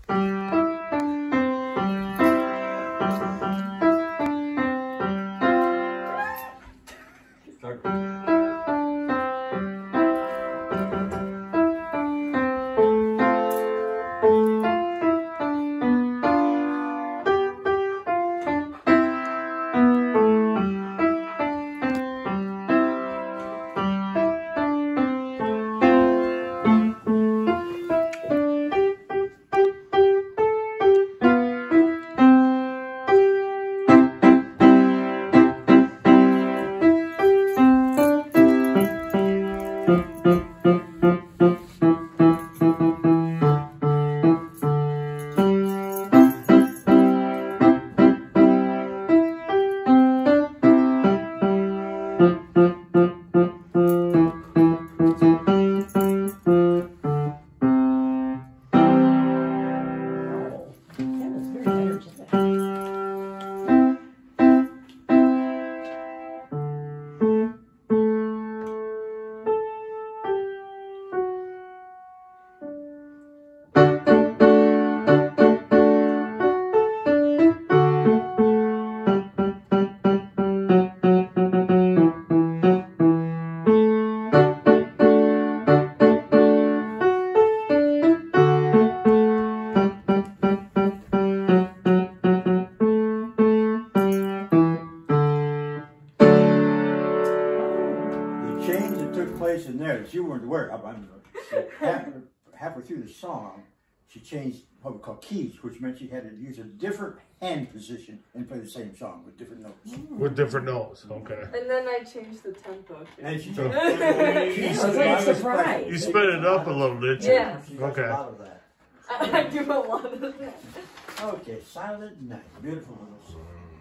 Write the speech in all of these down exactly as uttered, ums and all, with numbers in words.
In there that you weren't aware of. I'm, half, halfway through the song, she changed what we call keys, which meant she had to use a different hand position and play the same song with different notes. With different notes, okay. And then I changed the tempo. And she so, changed yeah, it was like a surprise. You sped it up a little, did you? Yeah. Okay. A lot of that. I, I do a lot of that. Okay, Silent Night. Beautiful little song.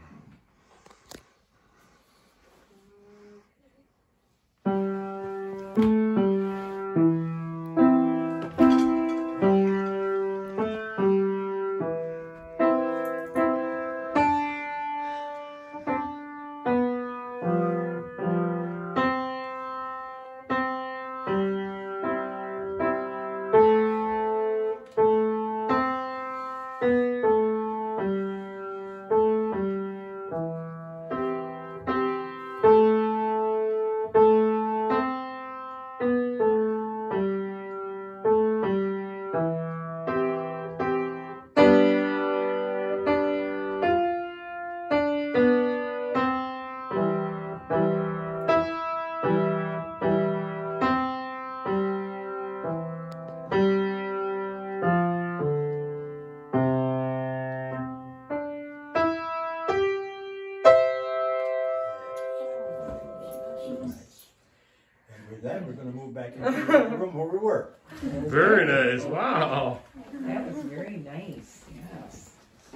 Then we're going to move back into the room where we were. Very nice. Wow. That was very nice. Yes.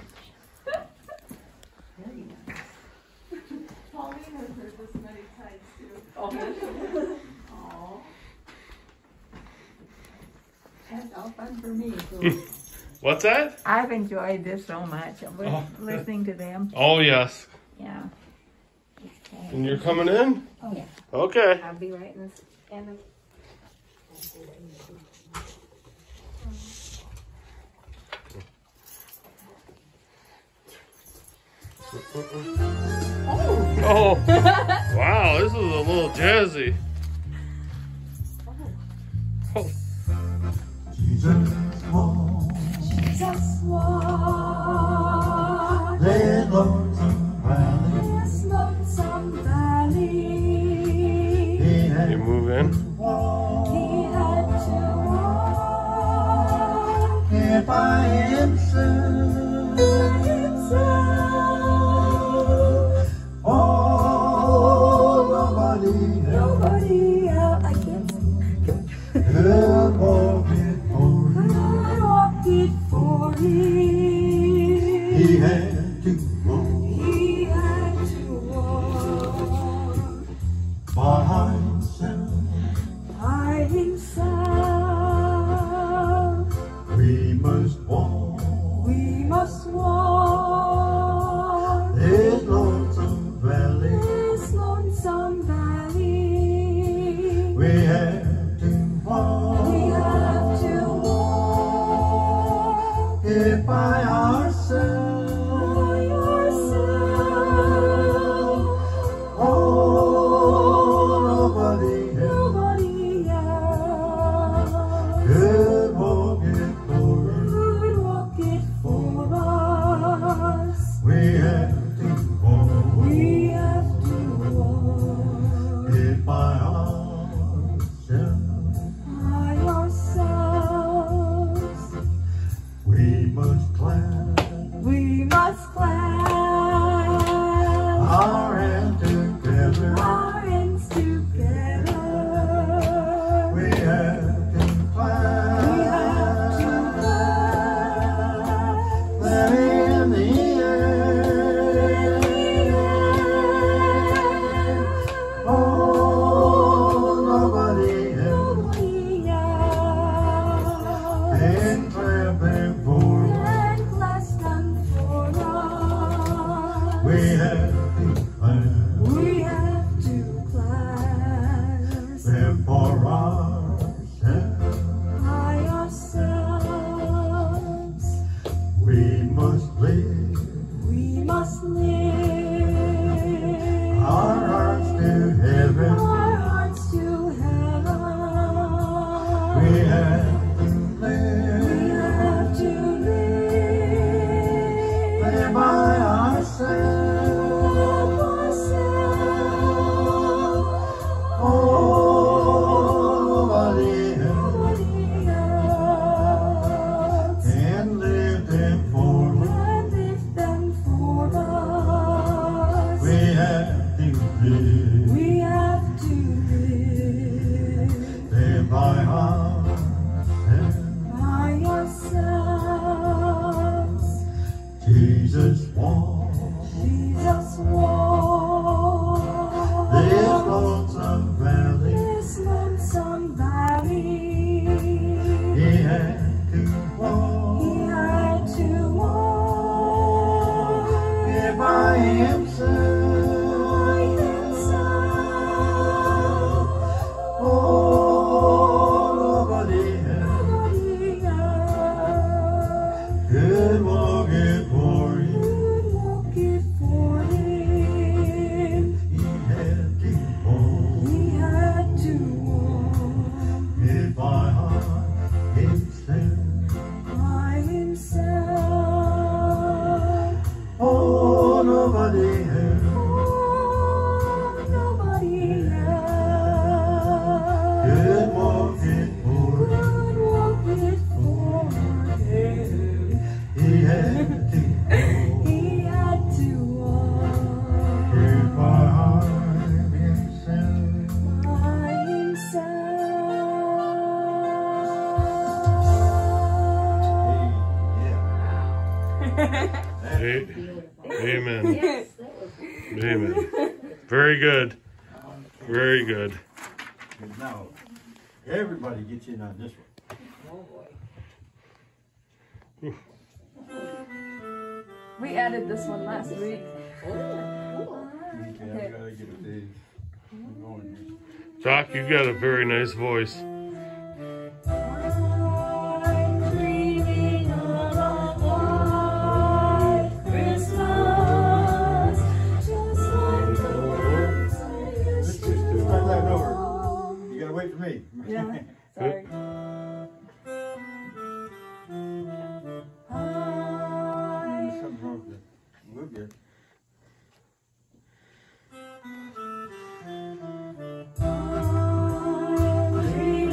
Very nice. Pauline has heard this many times too. Oh. Oh. That's all fun for me. So. What's that? I've enjoyed this so much. I'm Oh. listening to them. Oh, yes. Yeah. Okay. And you're coming in? Oh, yeah. Okay. I'll be right in this. In the... Oh. Wow, this is a little jazzy. Oh. Jesus walked, Jesus walked this lonesome valley. this lonesome valley. He had You move in. to walk, He had to walk and by himself. by himself. Oh, nobody else Nobody else, I can't sing. could walk it for him. Could walk it for him. He had to walk He had to walk by himself. by himself. We must walk We must walk this lonesome valley. this lonesome valley. We have to walk We have to walk here by ourselves. by ourselves. Oh, nobody else Nobody else could walk it for us. could walk it for us. We have to walk We have to walk it by ourselves. by ourselves. We must clasp We must clasp our hands together. our hands together. We have to clasp We have to clasp them in the air. Oh, nobody else nobody else can clap them for us. can clasp them for us. We have to clasp We have to clasp them for ourselves. by ourselves. We must live We must live our hearts to heaven. our hearts to heaven. We have to We live have to live live by ourselves. ourselves. Oh, nobody else Nobody else can live them for us. can live them for us. We have to live We have to live live by ourselves. by ourselves. Jesus walked Jesus walked this lonesome valley. this lonesome valley. He had to He walk had to walk here by himself. by himself. Oh, nobody else Nobody else could walk it for him. could walk it for him. He had to walk He had to walk it by himself. by himself. Oh, nobody else Oh, nobody else could walk it for him. could walk it for him. He had to walk He had to walk it by himself. by himself. A- Amen. Amen. Very good. Very good. And now, everybody gets in on this one. We added this one last week. Okay, I gotta get a page. I'm going here. Doc, you've got a very nice voice. I'm dreaming of a white Christmas, just like the ones I used to Start that know. over. You gotta wait for me. Yeah. Sorry. I Something wrong with it. We're good. I'm dreaming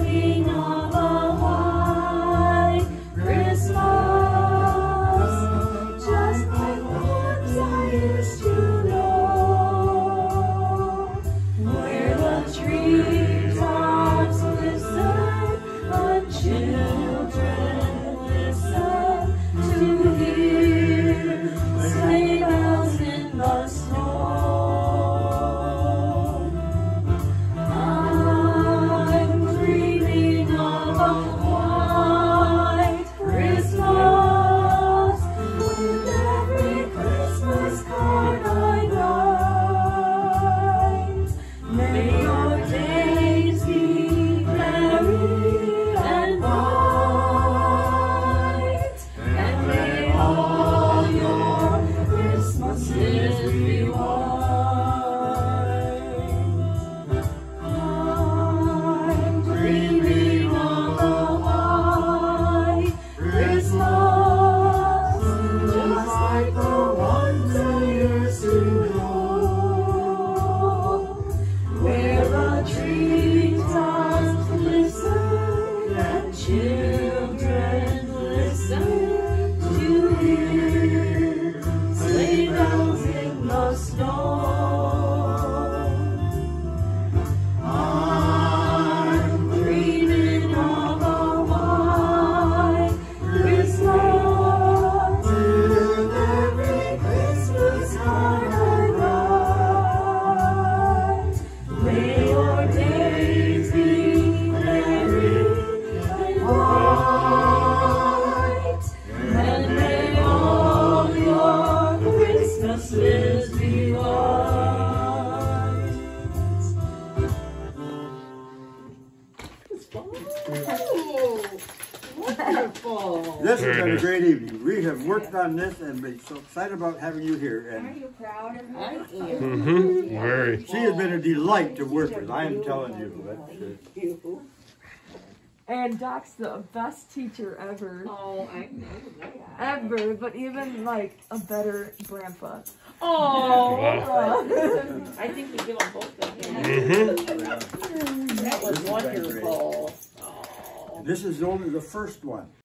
Oh, wonderful. This has Very been a nice. great evening. We have worked on this and been so excited about having you here. Are And you proud of I her? am. Mm-hmm. Very. she has been a delight to work with. I am telling you. That's, uh, You. And Doc's the best teacher ever. Oh, I know that. Ever, but even like a better grandpa. Oh, Wow. I think we give them both the hand. Mm-hmm. That was This has been great. wonderful. Oh. this is only the first one.